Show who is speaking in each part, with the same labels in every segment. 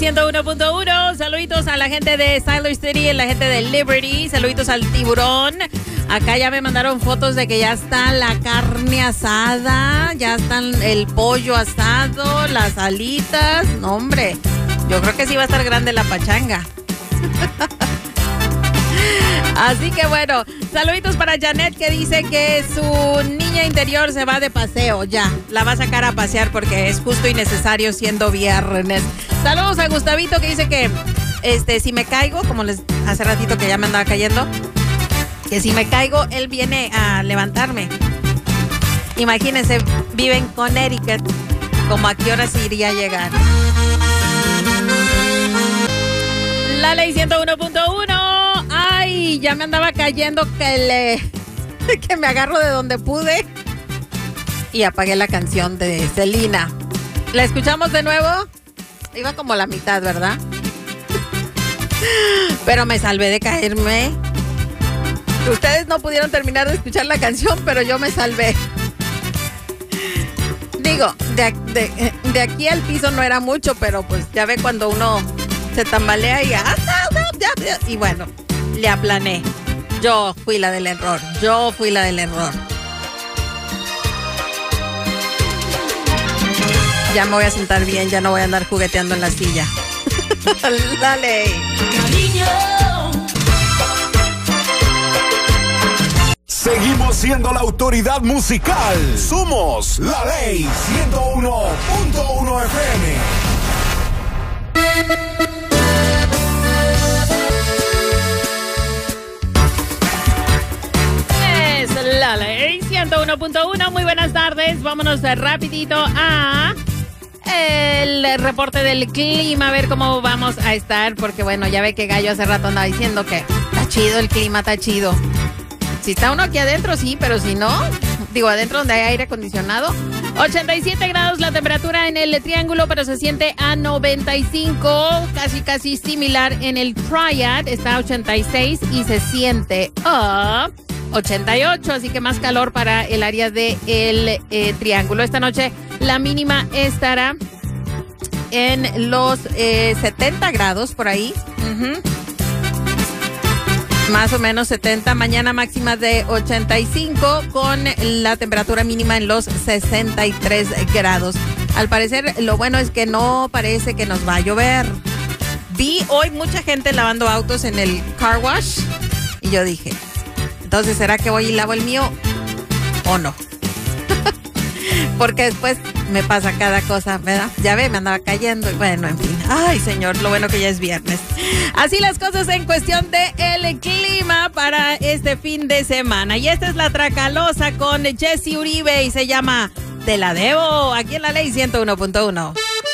Speaker 1: 101.1. Saluditos a la gente de Siler City, a la gente de Liberty. Saluditos al Tiburón. Acá ya me mandaron fotos de que ya está la carne asada, ya están el pollo asado, las alitas. No, hombre, yo creo que sí va a estar grande la pachanga. Así que bueno, saluditos para Janet, que dice que su niña interior se va de paseo. Ya, la va a sacar a pasear porque es justo y necesario siendo viernes. Saludos a Gustavito, que dice que si me caigo, como les hace ratito que ya me andaba cayendo, que si me caigo, él viene a levantarme. Imagínense, vive en Connecticut, como a qué horas iría a llegar. La ley 101.1. Ay, ya me andaba cayendo que me agarro de donde pude. Y apagué la canción de Selena. ¿La escuchamos de nuevo? Iba como la mitad, ¿verdad? Pero me salvé de caerme. Ustedes no pudieron terminar de escuchar la canción, pero yo me salvé. Digo, de aquí al piso no era mucho, pero pues ya ve cuando uno se tambalea y bueno, le aplané. Yo fui la del error. Ya me voy a sentar bien, ya no voy a andar jugueteando en la silla. Dale. Cariño.
Speaker 2: Seguimos siendo la autoridad musical. Somos la ley 101.1 FM.
Speaker 1: La ley 101.1. Muy buenas tardes. Vámonos rapidito a el reporte del clima, a ver cómo vamos a estar, porque bueno, ya ve que Gallo hace rato andaba diciendo que está chido el clima, está chido. Si está uno aquí adentro, sí, pero si no, digo, adentro donde hay aire acondicionado. 87 grados la temperatura en el Triángulo, pero se siente a 95, casi similar en el Triad, está a 86 y se siente a 88, así que más calor para el área del Triángulo. Esta noche la mínima estará en los 70 grados por ahí. Más o menos 70. Mañana máxima de 85 con la temperatura mínima en los 63 grados. Al parecer, lo bueno es que no parece que nos va a llover. Vi hoy mucha gente lavando autos en el car wash y yo dije, entonces, ¿será que voy y lavo el mío o no? Porque después me pasa cada cosa, ¿verdad? Ya ve, me andaba cayendo y bueno, en fin. Ay, señor, lo bueno que ya es viernes. Así las cosas en cuestión de el clima para este fin de semana. Y esta es la Tracalosa con Jesse Uribe y se llama Te la debo, aquí en la ley 101.1.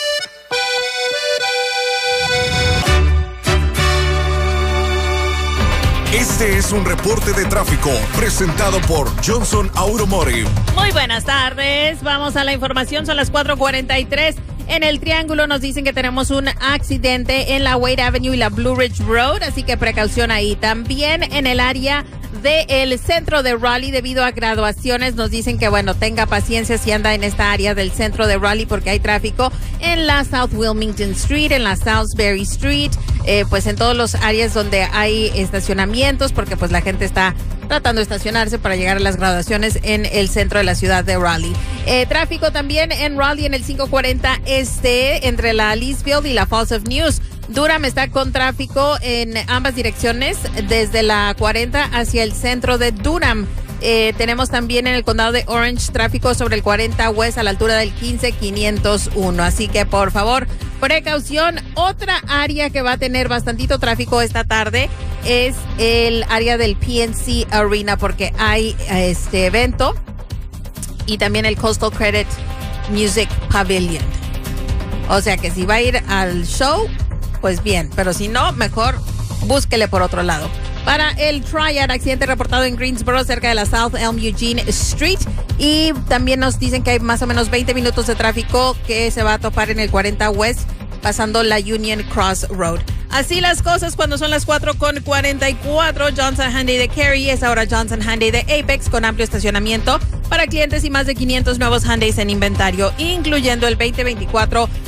Speaker 2: Este es un reporte de tráfico presentado por Johnson Automotive.
Speaker 1: Muy buenas tardes. Vamos a la información. Son las 4:43. En el Triángulo nos dicen que tenemos un accidente en la Wade Avenue y la Blue Ridge Road, así que precaución ahí. También en el área del centro de Raleigh, debido a graduaciones, nos dicen que, bueno, tenga paciencia si anda en esta área del centro de Raleigh porque hay tráfico en la South Wilmington Street, en la Salisbury Street, pues en todos los áreas donde hay estacionamientos, porque pues la gente está tratando de estacionarse para llegar a las graduaciones en el centro de la ciudad de Raleigh. Tráfico también en Raleigh en el 540 entre la Leesville y la Falls of News. Durham está con tráfico en ambas direcciones, desde la 40 hacia el centro de Durham. Tenemos también en el condado de Orange tráfico sobre el 40 West a la altura del 15501. Así que por favor, precaución. Otra área que va a tener bastantito tráfico esta tarde es el área del PNC Arena, porque hay este evento y también el Coastal Credit Music Pavilion. O sea que si va a ir al show, pues bien, pero si no, mejor búsquele por otro lado. Para el Triad, accidente reportado en Greensboro, cerca de la South Elm Eugene Street. Y también nos dicen que hay más o menos 20 minutos de tráfico que se va a topar en el 40 West, pasando la Union Cross Road. Así las cosas cuando son las 4:44. Johnson Hyundai de Cary es ahora Johnson Hyundai de Apex, con amplio estacionamiento para clientes y más de 500 nuevos Hyundais en inventario, incluyendo el 2024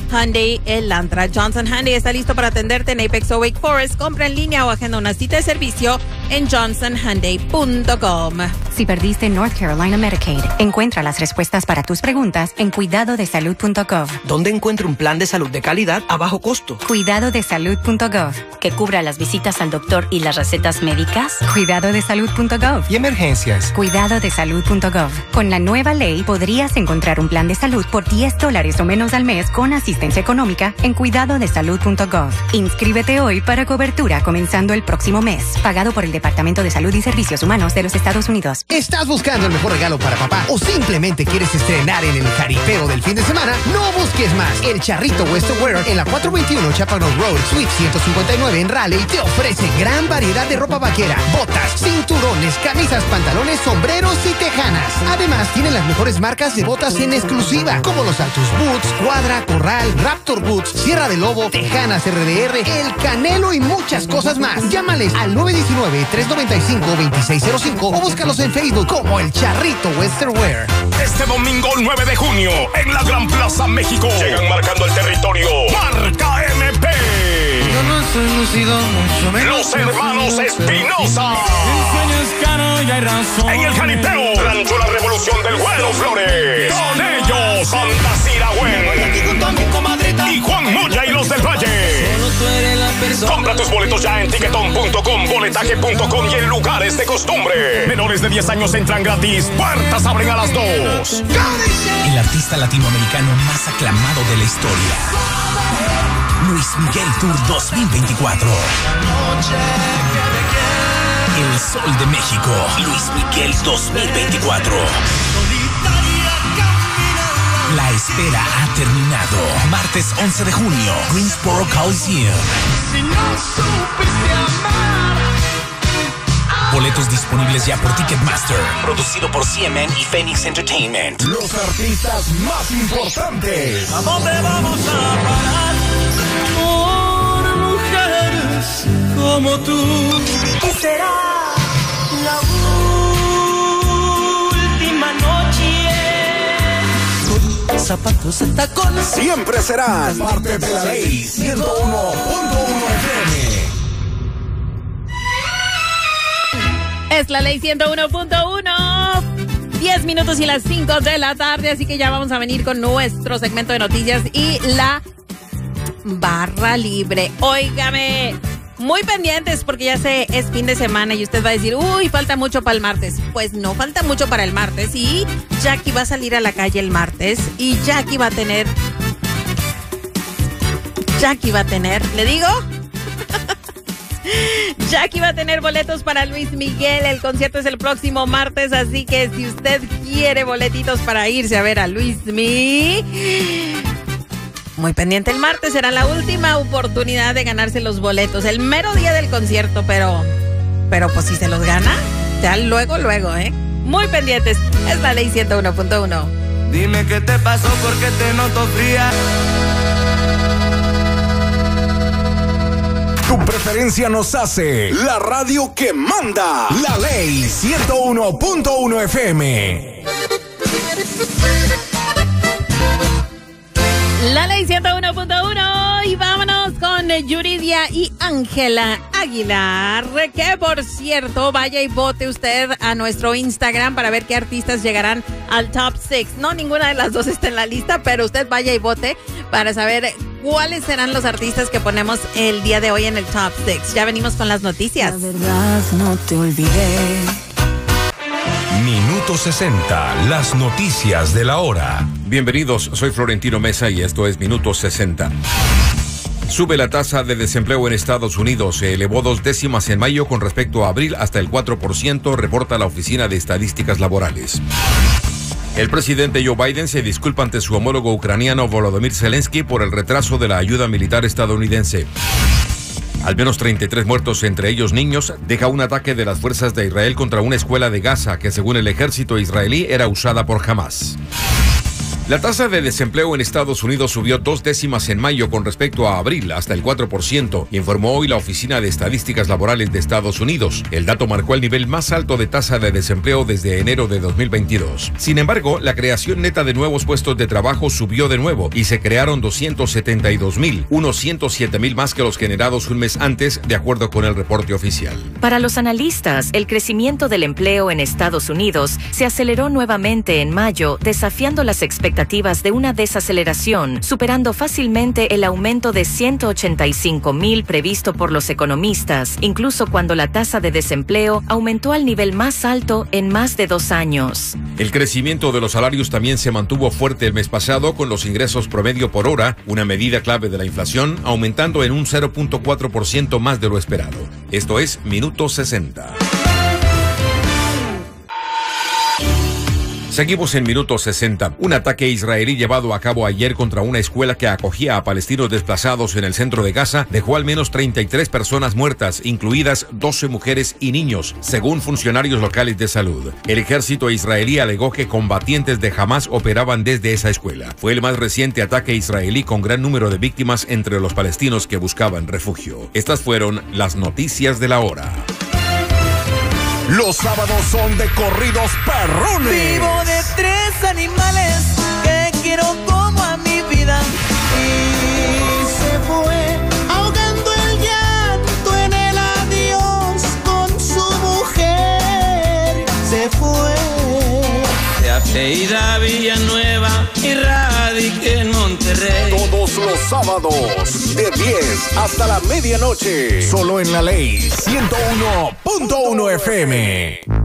Speaker 1: Hyundai Elantra. Johnson Hyundai está listo para atenderte en Apex o Wake Forest. Compra en línea o agenda una cita de servicio en johnsonhyundai.com.
Speaker 3: Si perdiste North Carolina Medicaid, encuentra las respuestas para tus preguntas en cuidadodesalud.gov.
Speaker 4: ¿Dónde encuentro un plan de salud de calidad a bajo costo?
Speaker 3: Cuidadodesalud.gov.
Speaker 5: ¿Que cubra las visitas al doctor y las recetas médicas?
Speaker 3: Cuidadodesalud.gov.
Speaker 6: ¿Y emergencias?
Speaker 3: Cuidadodesalud.gov. Con la nueva ley, podrías encontrar un plan de salud por $10 o menos al mes con asistencia económica en cuidadodesalud.gov. Inscríbete hoy para cobertura comenzando el próximo mes. Pagado por el Departamento de Salud y Servicios Humanos de los Estados Unidos.
Speaker 7: ¿Estás buscando el mejor regalo para papá o simplemente quieres estrenar en el jaripeo del fin de semana? No busques más. El Charrito Western Wear en la 421 Chaparral Road, Suite 159 en Raleigh te ofrece gran variedad de ropa vaquera, botas, cinturones, camisas, pantalones, sombreros y tejanas. Además, tienen las mejores marcas de botas en exclusiva, como los Altus Boots, Cuadra, Corral, Raptor Boots, Sierra de Lobo, Tejanas RDR, El Canelo y muchas cosas más. Llámales al 919-395-2605 o búscalos en Facebook como El Charrito Western Wear.
Speaker 2: Este domingo 9 de junio, en la Gran Plaza México, llegan marcando el territorio. Marca MP.
Speaker 8: Yo no soy lucido, mucho menos.
Speaker 2: Los hermanos Espinosa.
Speaker 8: El sueño es caro y hay razón.
Speaker 2: En el jaripeo, rancho La Revolución del Güero Flores. Con ellos, Fantasía Güey. Y Juan Moya y los del Valle.
Speaker 8: Solo tú eres la persona.
Speaker 2: Compra tus boletos ya en ticketon.com, boletaje.com y en lugares de costumbre. Menores de 10 años entran gratis. Puertas abren a las 2.
Speaker 9: El artista latinoamericano más aclamado de la historia. Luis Miguel Tour 2024. El Sol de México. Luis Miguel 2024. La espera ha terminado. Martes 11 de junio, Greensboro Coliseum. Boletos disponibles ya por Ticketmaster. Producido por CMN y Phoenix Entertainment.
Speaker 2: Los artistas más importantes.
Speaker 8: ¿A dónde vamos a parar? Por mujeres como tú.
Speaker 10: ¿Qué será la última noche?
Speaker 8: Zapatos de tacón.
Speaker 2: Siempre serán parte de la ley 101.1 FM.
Speaker 1: Es la ley 101.1. 10 minutos y las 5 de la tarde, así que ya vamos a venir con nuestro segmento de noticias y la barra libre. Óigame, muy pendientes porque ya es fin de semana y usted va a decir, uy, falta mucho para el martes. Pues no falta mucho para el martes y Jackie va a salir a la calle el martes y Jackie va a tener, ¿le digo? Jackie va a tener boletos para Luis Miguel. El concierto es el próximo martes, así que si usted quiere boletitos para irse a ver a Luis Miguel, muy pendiente el martes, será la última oportunidad de ganarse los boletos. El mero día del concierto, pero pues si se los gana, ya luego, muy pendientes. Es la ley 101.1.
Speaker 8: Dime qué te pasó porque te noto fría.
Speaker 2: Tu preferencia nos hace la radio que manda. La ley 101.1 FM.
Speaker 1: La ley 101.1 y vámonos con Yuridia y Ángela Aguilar, que por cierto, vaya y vote usted a nuestro Instagram para ver qué artistas llegarán al top 6. No, ninguna de las dos está en la lista, pero usted vaya y vote para saber cuáles serán los artistas que ponemos el día de hoy en el top 6. Ya venimos con las noticias.
Speaker 10: La verdad no te olvidé.
Speaker 2: Minuto 60, las noticias de la hora.
Speaker 11: Bienvenidos, soy Florentino Mesa y esto es Minuto 60. Sube la tasa de desempleo en Estados Unidos. Se elevó 2 décimas en mayo con respecto a abril hasta el 4%, reporta la Oficina de Estadísticas Laborales. El presidente Joe Biden se disculpa ante su homólogo ucraniano Volodymyr Zelensky por el retraso de la ayuda militar estadounidense. Al menos 33 muertos, entre ellos niños, deja un ataque de las fuerzas de Israel contra una escuela de Gaza que, según el ejército israelí, era usada por Hamas. La tasa de desempleo en Estados Unidos subió 2 décimas en mayo con respecto a abril, hasta el 4%, informó hoy la Oficina de Estadísticas Laborales de Estados Unidos. El dato marcó el nivel más alto de tasa de desempleo desde enero de 2022. Sin embargo, la creación neta de nuevos puestos de trabajo subió de nuevo y se crearon 272,000, unos 107,000 más que los generados un mes antes, de acuerdo con el reporte oficial.
Speaker 6: Para los analistas, el crecimiento del empleo en Estados Unidos se aceleró nuevamente en mayo, desafiando las expectativas de una desaceleración, superando fácilmente el aumento de 185,000 previsto por los economistas, incluso cuando la tasa de desempleo aumentó al nivel más alto en más de 2 años.
Speaker 11: El crecimiento de los salarios también se mantuvo fuerte el mes pasado, con los ingresos promedio por hora, una medida clave de la inflación, aumentando en un 0.4% más de lo esperado. Esto es Minuto 60. Seguimos en Minuto 60. Un ataque israelí llevado a cabo ayer contra una escuela que acogía a palestinos desplazados en el centro de Gaza dejó al menos 33 personas muertas, incluidas 12 mujeres y niños, según funcionarios locales de salud. El ejército israelí alegó que combatientes de Hamás operaban desde esa escuela. Fue el más reciente ataque israelí con gran número de víctimas entre los palestinos que buscaban refugio. Estas fueron las noticias de la hora.
Speaker 2: Los sábados son de corridos perrones.
Speaker 10: Vivo de 3 animales que quiero como a mi vida. Y se fue ahogando el llanto en el adiós con su mujer. Se fue.
Speaker 8: De apellida Villanueva y radique en Monterrey.
Speaker 2: Todos los sábados, de 10 hasta la medianoche. Solo en la Ley 101.1 FM.